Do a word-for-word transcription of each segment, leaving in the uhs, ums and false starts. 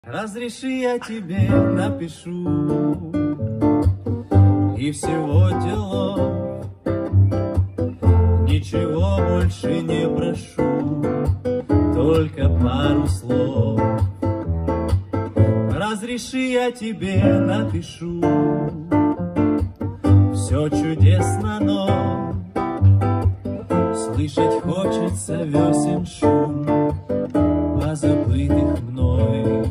Разреши, я тебе напишу и всего делов, ничего больше не прошу, только пару слов. Разреши, я тебе напишу, все чудесно, но слышать хочется весен шум позабытых мной.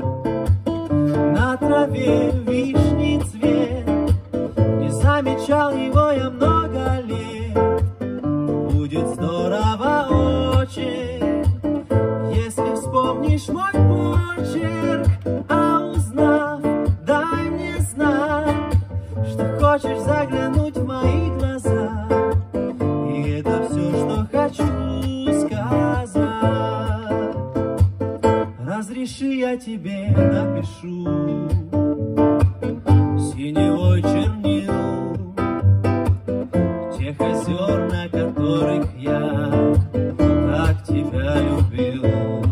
На траве вишни цвет, не замечал его я много лет. Будет здорово очень, если вспомнишь мой почерк, а узнав, дай мне знак, что хочешь заглянуть в мои глаза. И это все, что хочу сказать. Разреши, я тебе напишу синевой чернил тех озер, на которых я так тебя любил.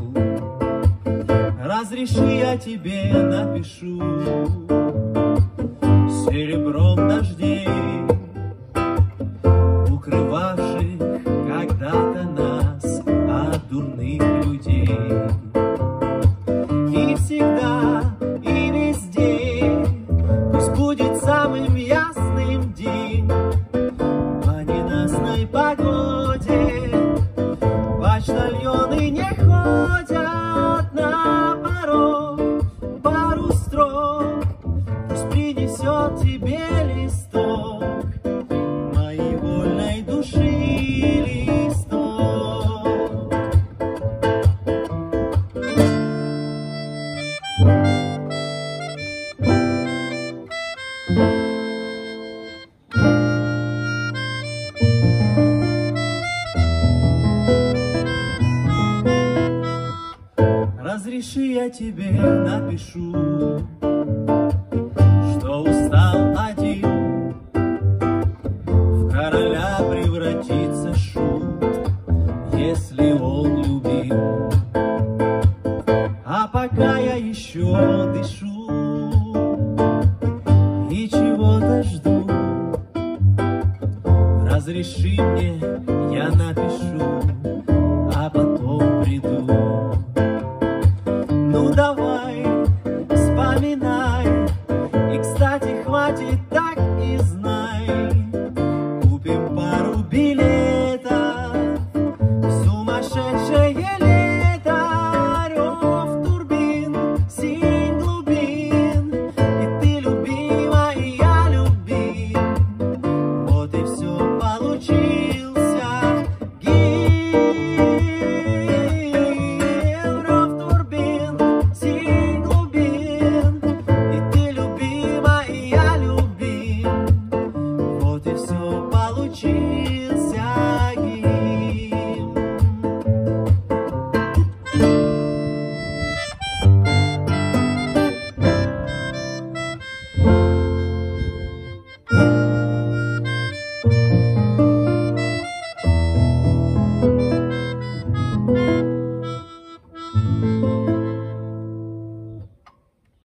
Разреши, я тебе напишу серебром дождей, укрывавших когда-то нас от дурных людей. И всегда, и везде пусть будет самым ясным день по ненастной погоде. Почтальоны не ходят на порог, пару строк пусть принесет тебе листок моей вольной души, листок. Разреши, я тебе напишу, что устал один, в короля превратится шут, если он любим. А пока я еще дышу и чего-то жду, разреши мне, я напишу, а потом приду. Ну давай, вспоминай.